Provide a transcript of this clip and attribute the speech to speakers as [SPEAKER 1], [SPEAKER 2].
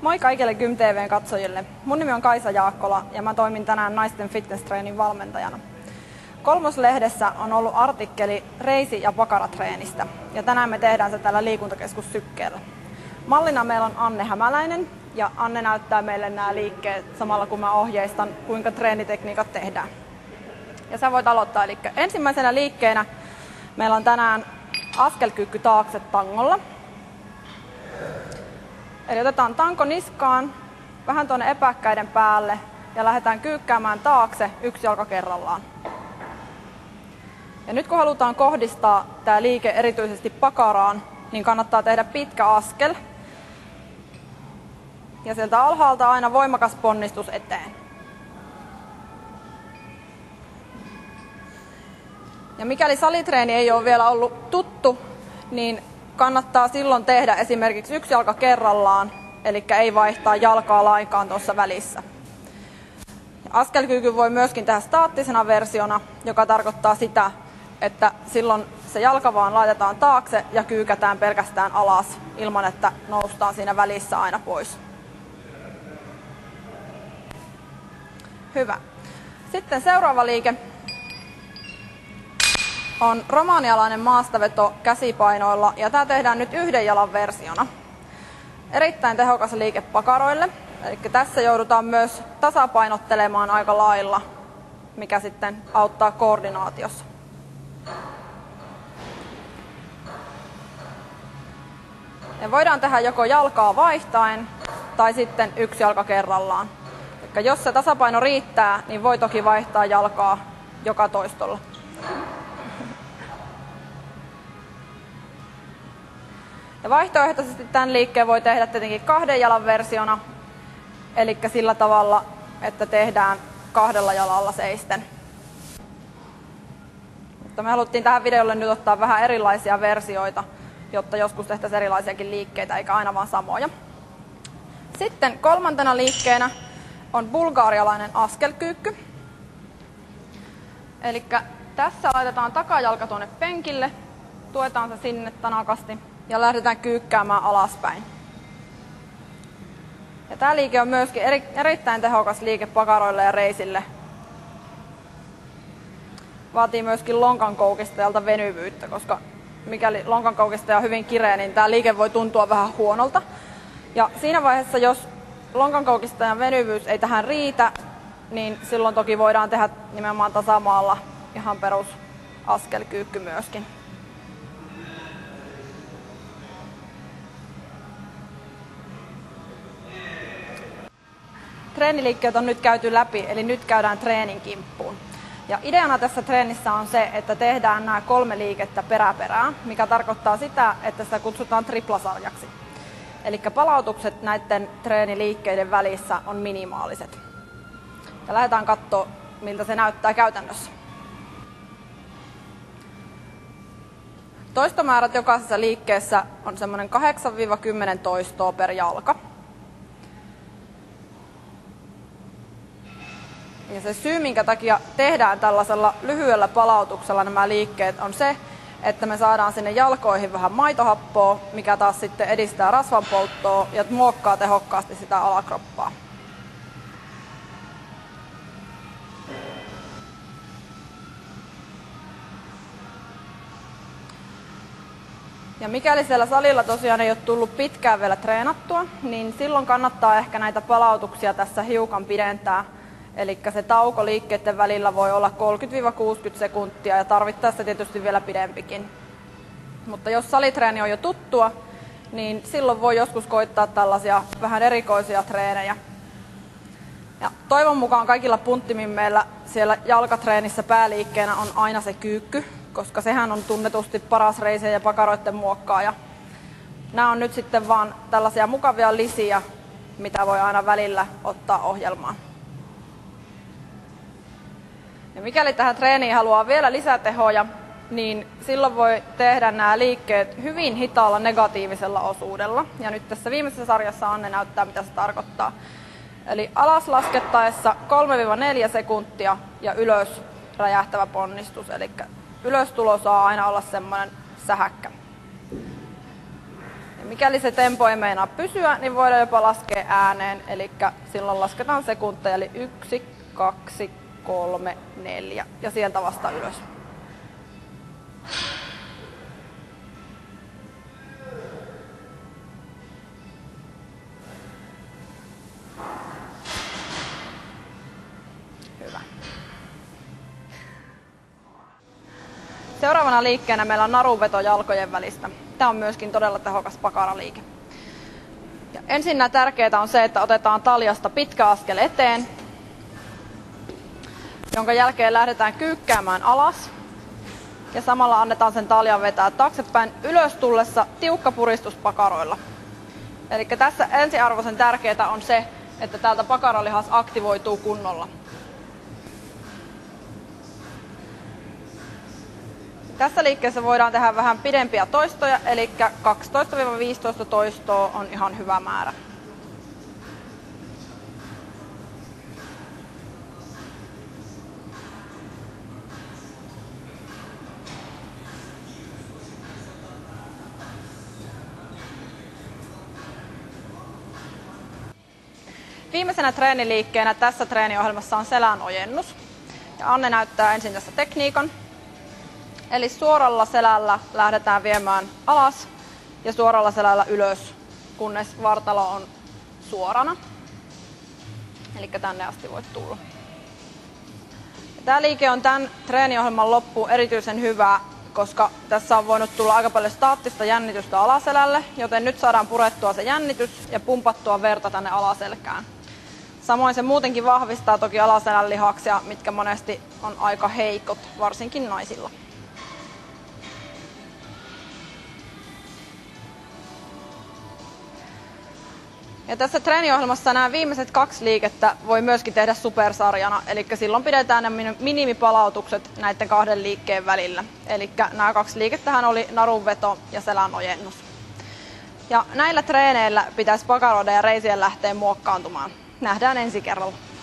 [SPEAKER 1] Moi kaikille Gym TV:n katsojille. Mun nimi on Kaisa Jaakkola ja mä toimin tänään naisten fitness-treenin valmentajana. Kolmoslehdessä on ollut artikkeli reisi- ja pakaratreenistä ja tänään me tehdään se täällä liikuntakeskus Sykkeellä. Mallina meillä on Anne Hämäläinen ja Anne näyttää meille nämä liikkeet samalla kun mä ohjeistan kuinka treenitekniikat tehdään. Ja sä voit aloittaa, eli ensimmäisenä liikkeenä meillä on tänään askelkyykky taakse tangolla. Eli otetaan tanko niskaan, vähän tuonne epäkkäiden päälle ja lähdetään kyykkäämään taakse yksi jalka kerrallaan. Ja nyt kun halutaan kohdistaa tämä liike erityisesti pakaraan, niin kannattaa tehdä pitkä askel. Ja sieltä alhaalta aina voimakas ponnistus eteen. Ja mikäli salitreeni ei ole vielä ollut tuttu, niin kannattaa silloin tehdä esimerkiksi yksi jalka kerrallaan, eli ei vaihtaa jalkaa lainkaan tuossa välissä. Askelkyykyn voi myöskin tehdä staattisena versiona, joka tarkoittaa sitä, että silloin se jalka vaan laitetaan taakse ja kyykätään pelkästään alas, ilman että noustaan siinä välissä aina pois. Hyvä. Sitten seuraava liike on romanialainen maastaveto käsipainoilla ja tämä tehdään nyt yhden jalan versiona. Erittäin tehokas liike pakaroille, eli tässä joudutaan myös tasapainottelemaan aika lailla, mikä sitten auttaa koordinaatiossa. Ja voidaan tehdä joko jalkaa vaihtaen tai sitten yksi jalka kerrallaan. Eli jos se tasapaino riittää, niin voi toki vaihtaa jalkaa joka toistolla. Ja vaihtoehtoisesti tämän liikkeen voi tehdä tietenkin kahden jalan versiona, eli sillä tavalla, että tehdään kahdella jalalla seisten. Mutta me haluttiin tähän videolle nyt ottaa vähän erilaisia versioita, jotta joskus tehtäisiin erilaisiakin liikkeitä, eikä aina vaan samoja. Sitten kolmantena liikkeenä on bulgarialainen askelkyykky. Eli tässä laitetaan takajalka tuonne penkille, tuetaan se sinne tanakasti ja lähdetään kyykkäämään alaspäin. Ja tämä liike on myöskin erittäin tehokas liike pakaroille ja reisille. Vaatii myöskin lonkankoukistajalta venyvyyttä, koska mikäli lonkankoukistaja on hyvin kireä, niin tämä liike voi tuntua vähän huonolta. Ja siinä vaiheessa, jos lonkankoukistajan venyvyys ei tähän riitä, niin silloin toki voidaan tehdä nimenomaan tasamaalla ihan perus askelkyykky myöskin. Treeniliikkeet on nyt käyty läpi, eli nyt käydään treenin kimppuun. Ja ideana tässä treenissä on se, että tehdään nämä 3 liikettä peräperään, mikä tarkoittaa sitä, että sitä kutsutaan triplasarjaksi. Eli palautukset näiden treeniliikkeiden välissä on minimaaliset. Ja lähdetään katsoa, miltä se näyttää käytännössä. Toistomäärät jokaisessa liikkeessä on semmoinen 8-10 toistoa per jalka. Ja se syy, minkä takia tehdään tällaisella lyhyellä palautuksella nämä liikkeet, on se, että me saadaan sinne jalkoihin vähän maitohappoa, mikä taas sitten edistää rasvanpolttoa ja muokkaa tehokkaasti sitä alakroppaa. Ja mikäli siellä salilla tosiaan ei ole tullut pitkään vielä treenattua, niin silloin kannattaa ehkä näitä palautuksia tässä hiukan pidentää. Eli se tauko liikkeiden välillä voi olla 30-60 sekuntia ja tarvittaessa tietysti vielä pidempikin. Mutta jos salitreeni on jo tuttua, niin silloin voi joskus koittaa tällaisia vähän erikoisia treenejä. Ja toivon mukaan kaikilla punttimimmeillä siellä jalkatreenissä pääliikkeenä on aina se kyykky, koska sehän on tunnetusti paras reisien ja pakaroiden muokkaaja. Nämä on nyt sitten vaan tällaisia mukavia lisiä, mitä voi aina välillä ottaa ohjelmaan. Ja mikäli tähän treeniin haluaa vielä lisätehoja, niin silloin voi tehdä nämä liikkeet hyvin hitaalla negatiivisella osuudella. Ja nyt tässä viimeisessä sarjassa Anne näyttää, mitä se tarkoittaa. Eli alas laskettaessa 3-4 sekuntia ja ylös räjähtävä ponnistus. Eli ylöstulo saa aina olla semmoinen sähäkkä. Ja Mikäli se tempo ei meinaa pysyä, niin voidaan jopa laskea ääneen, eli silloin lasketaan sekunteja, eli 1, 2, 3, 4 ja sieltä vasta ylös. Hyvä. Seuraavana liikkeenä meillä on narunveto jalkojen välistä. Tämä on myöskin todella tehokas pakaraliike. Ja ensinnä tärkeää on se, että otetaan taljasta pitkä askel eteen, jonka jälkeen lähdetään kyykkäämään alas. Ja samalla annetaan sen taljan vetää taaksepäin ylös tullessa tiukka puristus pakaroilla. Eli tässä ensiarvoisen tärkeää on se, että täältä pakaralihas aktivoituu kunnolla. Tässä liikkeessä voidaan tehdä vähän pidempiä toistoja, eli 12-15 toistoa on ihan hyvä määrä. Viimeisenä treeniliikkeenä tässä treeniohjelmassa on selän ojennus. Ja Anne näyttää ensin tässä tekniikan. Eli suoralla selällä lähdetään viemään alas ja suoralla selällä ylös, kunnes vartalo on suorana. Eli tänne asti voit tulla. Tämä liike on tämän treeniohjelman loppuun erityisen hyvä, koska tässä on voinut tulla aika paljon staattista jännitystä alaselälle, joten nyt saadaan purettua se jännitys ja pumpattua verta tänne alaselkään. Samoin se muutenkin vahvistaa toki alaselän lihaksia, mitkä monesti on aika heikot, varsinkin naisilla. Ja tässä treeniohjelmassa nämä viimeiset 2 liikettä voi myöskin tehdä supersarjana, eli silloin pidetään ne minimipalautukset näiden 2 liikkeen välillä. Eli nämä 2 liikettähän oli narunveto ja selän ojennus. Ja näillä treeneillä pitäisi pakaroida ja reisien lähteä muokkaantumaan. Nähdään ensi kerralla.